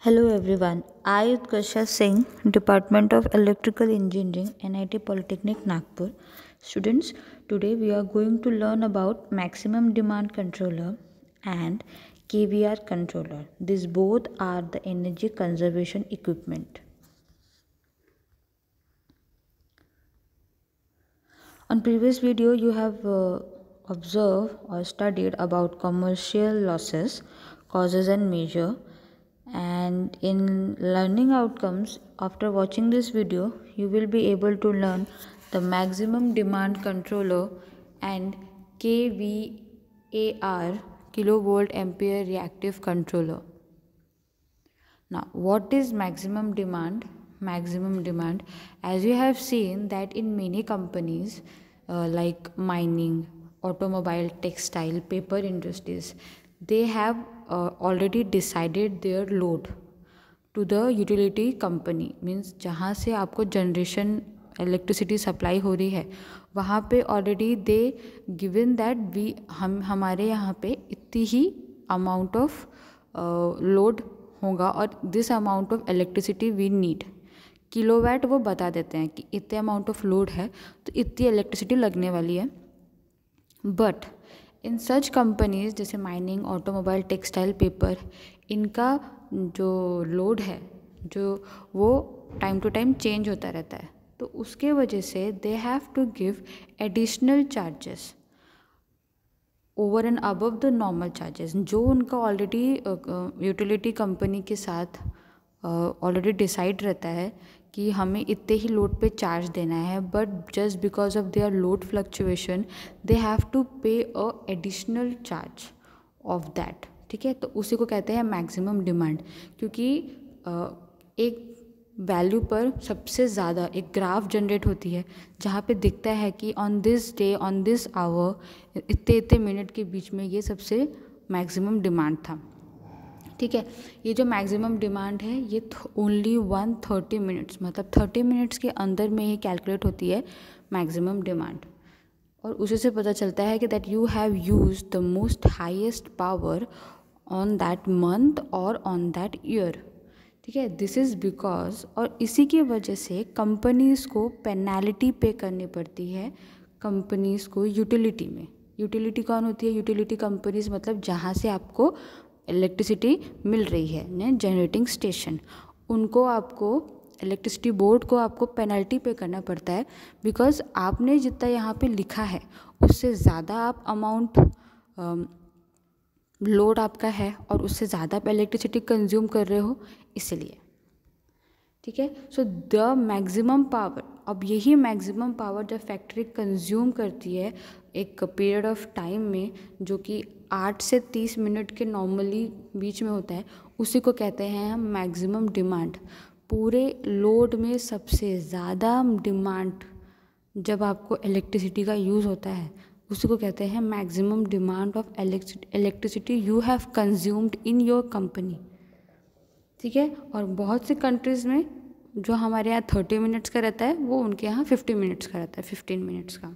Hello everyone, I Utkarsha Singh, Department of Electrical Engineering, NIT Polytechnic Nagpur. Students, today we are going to learn about maximum demand controller and KVR controller. These both are the energy conservation equipment. On previous video you have observed or studied about commercial losses, causes and measure. And in learning outcomes, after watching this video, you will be able to learn the maximum demand controller and KVAR, kilovolt ampere reactive controller. Now, what is maximum demand? Maximum demand, as you have seen that in many companies like mining, automobile, textile, paper industries, they have already decided their load to the utility company. Means जहाँ से आपको generation electricity supply हो रही है वहाँ पे already they given that हमारे यहाँ पे इतनी ही अमाउंट ऑफ लोड होगा और this amount of electricity we need kilowatt वो बता देते हैं कि इतने अमाउंट ऑफ लोड है तो इतनी इलेक्ट्रिसिटी लगने वाली है. बट इन सच कंपनीज जैसे माइनिंग, ऑटोमोबाइल, टेक्सटाइल, पेपर, इनका जो लोड है जो वो टाइम टू टाइम चेंज होता रहता है, तो उसके वजह से they have to give additional charges over and above the normal charges जो उनका ऑलरेडी यूटिलिटी कंपनी के साथ ऑलरेडी डिसाइड रहता है कि हमें इतने ही लोड पे चार्ज देना है. But just because of their load fluctuation they have to pay a additional charge of that. ठीक है, तो उसी को कहते हैं मैक्सिमम डिमांड. क्योंकि एक वैल्यू पर सबसे ज़्यादा एक ग्राफ जनरेट होती है जहाँ पे दिखता है कि on this day, on this hour, इतने इतने मिनट के बीच में ये सबसे मैक्सिमम डिमांड था. ठीक है, ये जो मैक्सिमम डिमांड है ये ओनली 130 मिनट्स, मतलब 30 मिनट्स के अंदर में ही कैलकुलेट होती है मैक्सिमम डिमांड. और उसी से पता चलता है कि that you have use the most highest power on that month और ऑन दैट ईयर. ठीक है, दिस इज़ बिकॉज, और इसी की वजह से कंपनीज़ को पेनल्टी पे करनी पड़ती है कंपनीज़ को यूटिलिटी में. यूटिलिटी कौन होती है? यूटिलिटी कंपनीज मतलब जहाँ से आपको इलेक्ट्रिसिटी मिल रही है, ने जनरेटिंग स्टेशन, उनको आपको इलेक्ट्रिसिटी बोर्ड को आपको पेनल्टी पे करना पड़ता है. बिकॉज आपने जितना यहाँ पे लिखा है उससे ज़्यादा आप अमाउंट लोड आपका है और उससे ज़्यादा आप इलेक्ट्रिसिटी कंज्यूम कर रहे हो, इसलिए. ठीक है, सो द मैक्सिमम पावर, अब यही मैक्सिमम पावर जब फैक्ट्री कंज्यूम करती है एक पीरियड ऑफ टाइम में जो कि 8 से 30 मिनट के नॉर्मली बीच में होता है, उसी को कहते हैं हम मैक्सिमम डिमांड. पूरे लोड में सबसे ज़्यादा डिमांड जब आपको इलेक्ट्रिसिटी का यूज़ होता है उसी को कहते हैं maximum demand of electricity you have consumed in your company. ठीक है, और बहुत से कंट्रीज़ में जो हमारे यहाँ 30 मिनट्स का रहता है वो उनके यहाँ 50 मिनट्स का रहता है, 15 मिनट्स का.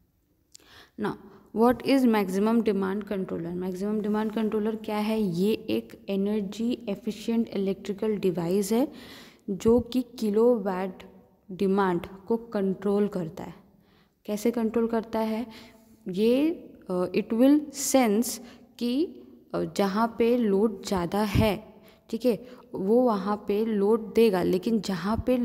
ना what is maximum demand controller? Maximum demand controller क्या है? ये एक एनर्जी एफिशिएंट इलेक्ट्रिकल डिवाइस है जो कि किलोवाट डिमांड को कंट्रोल करता है. कैसे कंट्रोल करता है? ये इट विल सेंस कि जहाँ पे लोड ज़्यादा है, ठीक है, वो वहाँ पे लोड देगा, लेकिन जहाँ पे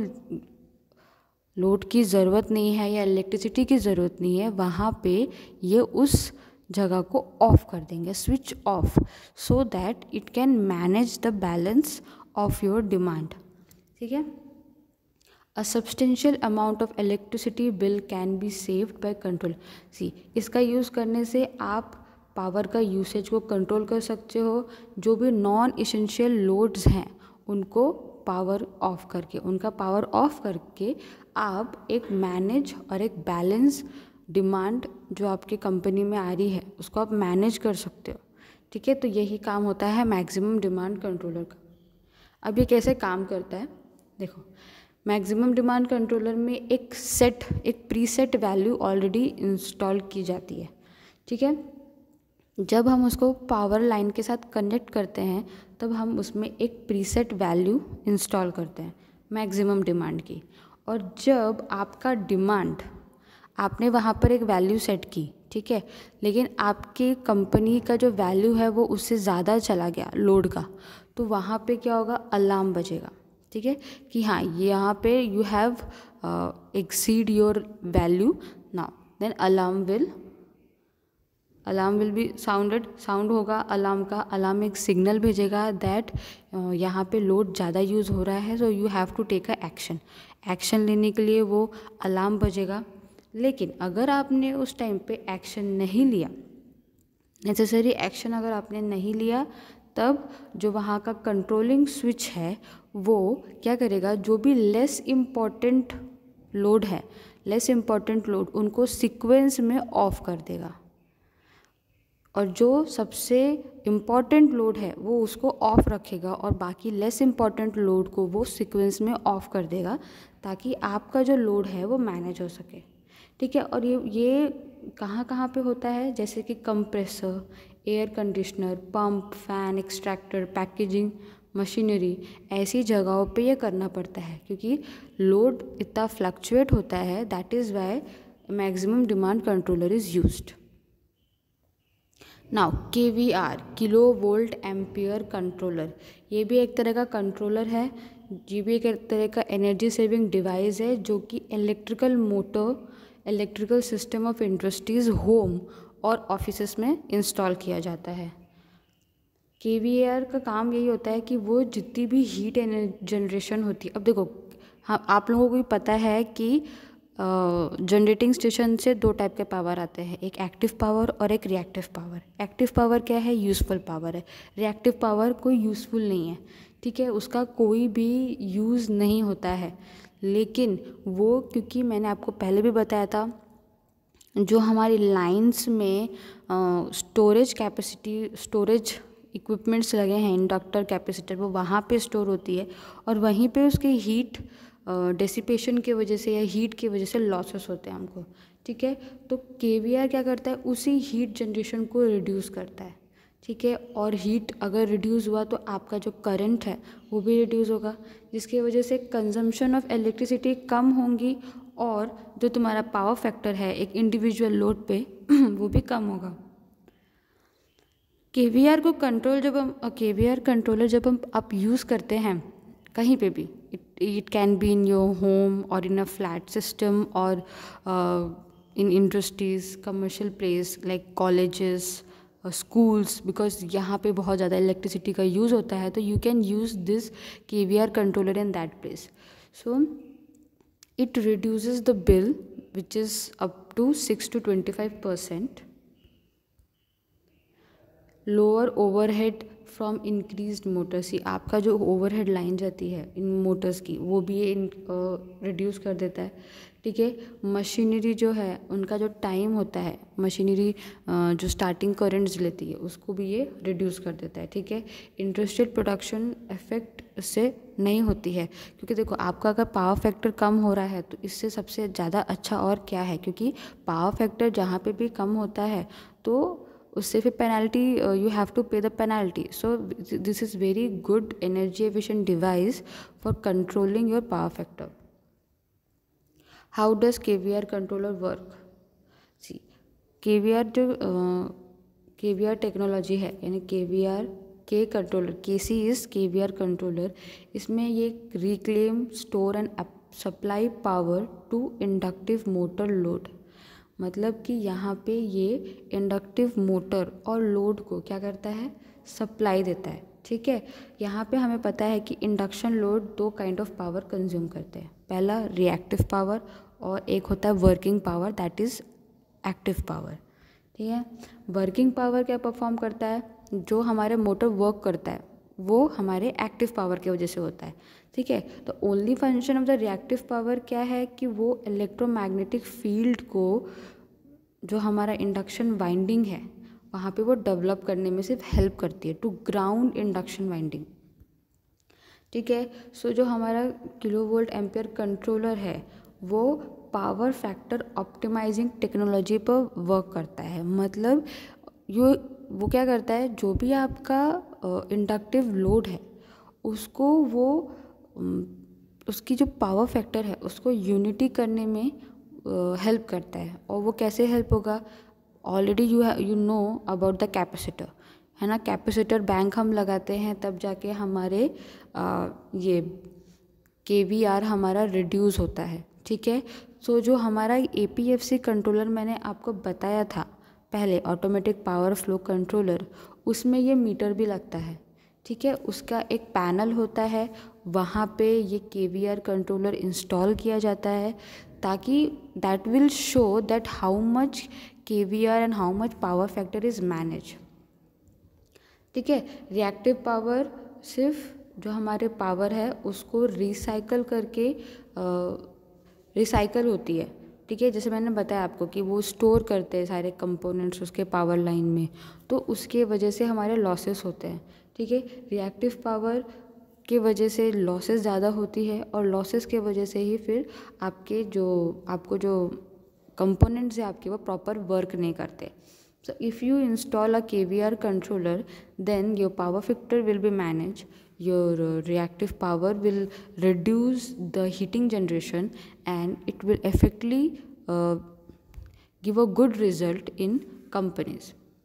लोड की ज़रूरत नहीं है या इलेक्ट्रिसिटी की ज़रूरत नहीं है वहाँ पे ये उस जगह को ऑफ कर देंगे, switch off, so that it can manage the balance of your demand. ठीक है, a substantial amount of electricity bill can be saved by control. See, इसका यूज़ करने से आप पावर का यूसेज को कंट्रोल कर सकते हो. जो भी नॉन इसेंशियल लोड्स हैं उनको पावर ऑफ करके, उनका पावर ऑफ करके आप एक मैनेज और एक बैलेंस डिमांड जो आपके कंपनी में आ रही है उसको आप मैनेज कर सकते हो. ठीक है, तो यही काम होता है मैक्सिमम डिमांड कंट्रोलर का. अब ये कैसे काम करता है देखो. मैक्सिमम डिमांड कंट्रोलर में एक प्रीसेट वैल्यू ऑलरेडी इंस्टॉल की जाती है. ठीक है, जब हम उसको पावर लाइन के साथ कनेक्ट करते हैं तब हम उसमें एक प्रीसेट वैल्यू इंस्टॉल करते हैं मैक्सिमम डिमांड की। और जब आपका डिमांड, आपने वहाँ पर एक वैल्यू सेट की, ठीक है, लेकिन आपकी कंपनी का जो वैल्यू है वो उससे ज़्यादा चला गया लोड का, तो वहाँ पे क्या होगा, अलार्म बजेगा, ठीक है, कि हाँ यहाँ पे you have exceed your value now, then alarm will be sound होगा अलार्म का। अलार्म एक सिग्नल भेजेगा दैट यहाँ पे लोड ज़्यादा यूज़ हो रहा है, so you have to take a action लेने के लिए वो अलार्म बजेगा। लेकिन अगर आपने उस टाइम पे एक्शन नहीं लिया, नेसेसरी एक्शन अगर आपने नहीं लिया, तब जो वहाँ का कंट्रोलिंग स्विच है वो क्या करेगा, जो भी लेस इम्पॉर्टेंट लोड है, लेस इम्पॉर्टेंट लोड उनको सीक्वेंस में ऑफ कर देगा, और जो सबसे इम्पॉर्टेंट लोड है वो उसको ऑफ रखेगा, और बाकी लेस इम्पॉर्टेंट लोड को वो सीक्वेंस में ऑफ कर देगा, ताकि आपका जो लोड है वो मैनेज हो सके, ठीक है। और ये कहाँ कहाँ पे होता है, जैसे कि compressor, air conditioner, pump, fan, extractor, packaging machinery, ऐसी जगहों पे ये करना पड़ता है, क्योंकि लोड इतना फ्लक्चुएट होता है, that is why maximum demand controller is used. Now KVR, kilo volt ampere controller, ये भी एक तरह का कंट्रोलर है, ये भी एक तरह का एनर्जी सेविंग डिवाइस है, जो कि electrical motor, electrical system of industries, home और ऑफिसेस में इंस्टॉल किया जाता है। KVR का काम यही होता है कि वो जितनी भी हीट जनरेशन होती है, अब देखो हाँ आप लोगों को भी पता है कि जनरेटिंग स्टेशन से दो टाइप के पावर आते हैं, एक एक्टिव पावर और एक रिएक्टिव पावर। एक्टिव पावर क्या है, यूज़फुल पावर है। रिएक्टिव पावर कोई यूज़फुल नहीं है, ठीक है, उसका कोई भी यूज़ नहीं होता है। लेकिन वो, क्योंकि मैंने आपको पहले भी बताया था, जो हमारी लाइंस में स्टोरेज कैपेसिटी, स्टोरेज इक्विपमेंट्स लगे हैं, इंडक्टर, कैपेसिटर, वो वहाँ पे स्टोर होती है, और वहीं पे उसकी हीट डेसिपेशन की वजह से या हीट की वजह से लॉसेस होते हैं हमको, ठीक है। तो KVR क्या करता है, उसी हीट जनरेशन को रिड्यूस करता है, ठीक है। और हीट अगर रिड्यूस हुआ तो आपका जो करंट है वो भी रिड्यूस होगा, जिसकी वजह से कंजम्पशन ऑफ इलेक्ट्रिसिटी कम होंगी, और जो तुम्हारा पावर फैक्टर है एक इंडिविजुअल लोड पे वो भी कम होगा। KVR को कंट्रोल जब हम KVR कंट्रोलर जब हम आप यूज़ करते हैं कहीं पे भी, it can be in your home or in a flat system or in industries, commercial place like colleges, schools, because यहाँ पे बहुत ज़्यादा इलेक्ट्रिसिटी का यूज़ होता है, तो you can use this KVR controller in that place. So it reduces the bill which is up to 6 to 25%. Lower overhead from increased motors, ही आपका जो ओवरहेड लाइन जाती है इन मोटर्स की वो भी ये रिड्यूस कर देता है, ठीक है। मशीनरी जो है उनका जो टाइम होता है, मशीनरी जो स्टार्टिंग करेंट्स लेती है उसको भी ये रिड्यूस कर देता है, ठीक है। इंडस्ट्रियल प्रोडक्शन इफेक्ट इससे नहीं होती है, क्योंकि देखो आपका अगर पावर फैक्टर कम हो रहा है तो इससे सबसे ज़्यादा अच्छा और क्या है, क्योंकि पावर फैक्टर जहाँ पे भी कम होता है तो उससे फिर penalty, you have to pay the penalty. So this is very good energy efficient device for controlling your power factor. How does KVR controller work? See KVR जो KVR टेक्नोलॉजी है, यानी KVR के controller, KC is KVR controller, इसमें ये reclaim, store and supply power to inductive motor load, मतलब कि यहाँ पे ये इंडक्टिव मोटर और लोड को क्या करता है, सप्लाई देता है, ठीक है। यहाँ पे हमें पता है कि इंडक्शन लोड दो काइंड ऑफ पावर कंज्यूम करते हैं, पहला रिएक्टिव पावर और एक होता है working power, that is active power, ठीक है। वर्किंग पावर क्या परफॉर्म करता है, जो हमारे मोटर वर्क करता है वो हमारे एक्टिव पावर की वजह से होता है, ठीक है। तो only function of the reactive power क्या है कि वो इलेक्ट्रोमैग्नेटिक फील्ड को, जो हमारा इंडक्शन वाइंडिंग है वहाँ पे वो डेवलप करने में सिर्फ हेल्प करती है, टू ग्राउंड इंडक्शन वाइंडिंग, ठीक है। सो जो हमारा किलो वोल्ट एम्पियर कंट्रोलर है वो पावर फैक्टर ऑप्टिमाइजिंग टेक्नोलॉजी पर वर्क करता है, मतलब वो क्या करता है, जो भी आपका इंडक्टिव लोड है उसको वो उसकी जो पावर फैक्टर है उसको यूनिटी करने में हेल्प करता है। और वो कैसे हेल्प होगा? Already you know about the capacitor, है ना। कैपेसिटर बैंक हम लगाते हैं तब जाके हमारे ये KVR हमारा रिड्यूस होता है, ठीक है। सो जो हमारा APFC कंट्रोलर मैंने आपको बताया था पहले, ऑटोमेटिक पावर फ्लो कंट्रोलर, उसमें ये मीटर भी लगता है, ठीक है। उसका एक पैनल होता है, वहाँ पे ये KVR कंट्रोलर इंस्टॉल किया जाता है ताकि that will show that how much KVR and how much power factor is manage, ठीक है। रिएक्टिव पावर सिर्फ जो हमारे पावर है उसको रिसाइकल करके रिसाइकल होती है, ठीक है। जैसे मैंने बताया आपको कि वो स्टोर करते हैं सारे कंपोनेंट्स उसके पावर लाइन में, तो उसके वजह से हमारे लॉसेस होते हैं, ठीक है। रिएक्टिव पावर के वजह से लॉसेस ज़्यादा होती है और लॉसेस के वजह से ही फिर आपको जो कंपोनेंट्स है आपके वो प्रॉपर वर्क नहीं करते। So if you install a KVR controller, then your power factor will be managed, your reactive power will reduce the heating generation, and it will effectively give a good result in companies.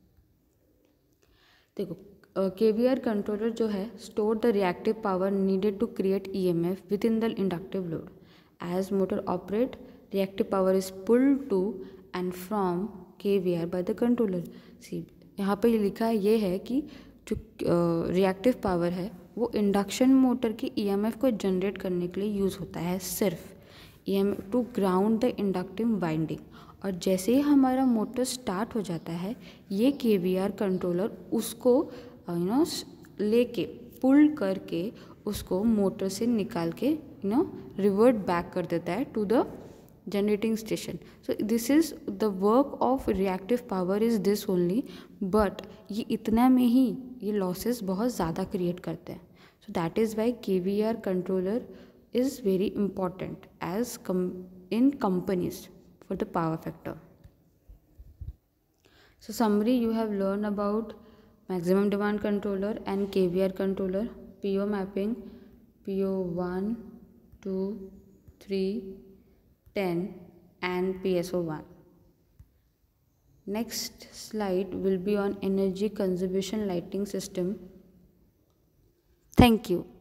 देखो KVR controller जो है store the reactive power needed to create EMF within the inductive load. As motor operate, reactive power is pulled to and from KVR by the controller. सी यहाँ पे लिखा ये है कि जो रिएक्टिव पावर है वो इंडक्शन मोटर की EMF को जनरेट करने के लिए यूज़ होता है, सिर्फ EMF to ground the inductive winding. और जैसे ही हमारा मोटर स्टार्ट हो जाता है ये KVR कंट्रोलर उसको लेके पुल करके उसको मोटर से निकाल के रिवर्ट बैक कर देता है to the generating station. So this is the work of reactive power is this only, but ये इतना में ही ये losses बहुत ज़्यादा create करते हैं. So that is why KVR controller is very important as in companies for the power factor. So summary, you have learned about maximum demand controller and KVR controller, PO mapping, PO 1, 2, 3, 10 and PSO1. Next slide will be on energy conservation lighting system. Thank you.